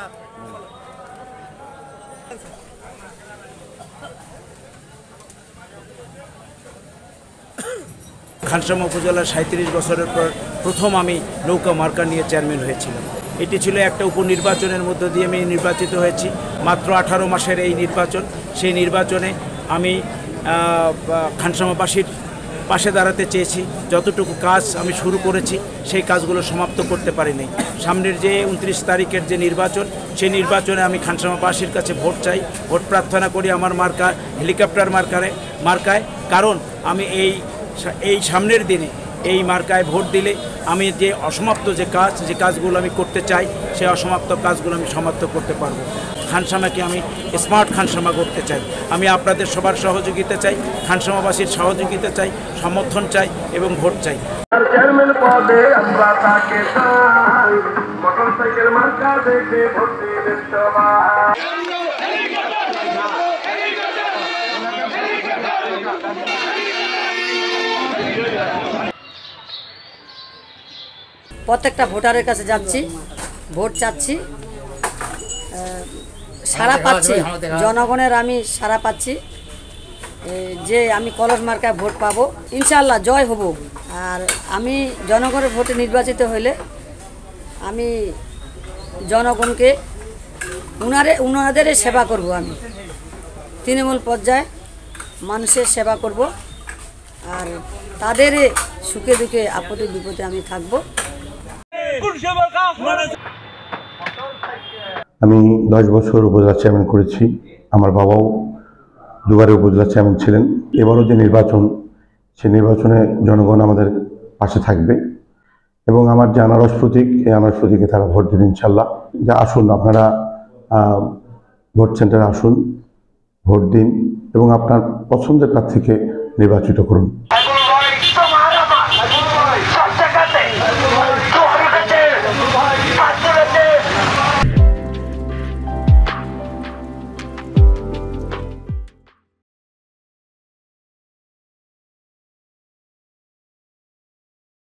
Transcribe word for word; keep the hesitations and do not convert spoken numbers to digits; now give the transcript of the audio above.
খানসামা উপজেলার সাঁত্রিশ বছরের পর প্রথম আমি নৌকা মার্কা নিয়ে চেয়ারম্যান হয়েছিলাম। এটি ছিল একটা উপনির্বাচনের মধ্য দিয়ে আমি নির্বাচিত হয়েছি। মাত্র আঠারো মাসের এই নির্বাচন, সেই নির্বাচনে আমি খানসামাবাসীর পাশে দাঁড়াতে চেয়েছি। যতটুকু কাজ আমি শুরু করেছি সেই কাজগুলো সমাপ্ত করতে পারিনি। সামনের যে উনত্রিশ তারিখের যে নির্বাচন, সেই নির্বাচনে আমি খানসামাবাসীর কাছে ভোট চাই, ভোট প্রার্থনা করি আমার মার্কা হেলিকপ্টার মার্কারে মার্কায়। কারণ আমি এই এই সামনের দিনে এই মার্কায় ভোট দিলে আমি যে অসমাপ্ত যে কাজ যে কাজগুলো আমি করতে চাই সেই অসমাপ্ত কাজগুলো আমি সমাপ্ত করতে পারবো। খানসামাকে আমি স্মার্ট খানসামা করতে চাই। আমি আপনাদের সবার সহযোগিতা চাই, খানসামাবাসীর সহযোগিতা চাই, সমর্থন চাই এবং ভোট চাই। চেয়ারম্যান পদে আমরা তাকে চাই, মোটরসাইকেল মার্কা দেখে ভোট দিবেন সবাই। প্রত্যেকটা ভোটারের কাছে যাচ্ছি, ভোট চাচ্ছি, সাড়া পাচ্ছি, জনগণের আমি সাড়া পাচ্ছি যে আমি কলস মার্কায় ভোট পাবো, ইনশাআল্লাহ জয় হব। আর আমি জনগণের ভোটে নির্বাচিত হইলে আমি জনগণকে উনারে উনাদের সেবা করব। আমি তৃণমূল পর্যায়ে মানুষের সেবা করব, আর তাদের সুখে দুঃখে আপদে বিপদে আমি থাকব। আমি দশ বছর উপজেলা চেয়ারম্যান করেছি। আমার বাবাও দুবারে উপজেলা চেয়ারম্যান ছিলেন। এবারও যে নির্বাচন, সেই নির্বাচনে জনগণ আমাদের পাশে থাকবে এবং আমার যে আনারস প্রতীক, এই আনারস প্রতীকে তারা ভোট দেবে ইনশাল্লাহ। যে আসুন, আপনারা ভোট সেন্টারে আসুন, ভোট দিন এবং আপনার পছন্দের প্রার্থীকে নির্বাচিত করুন।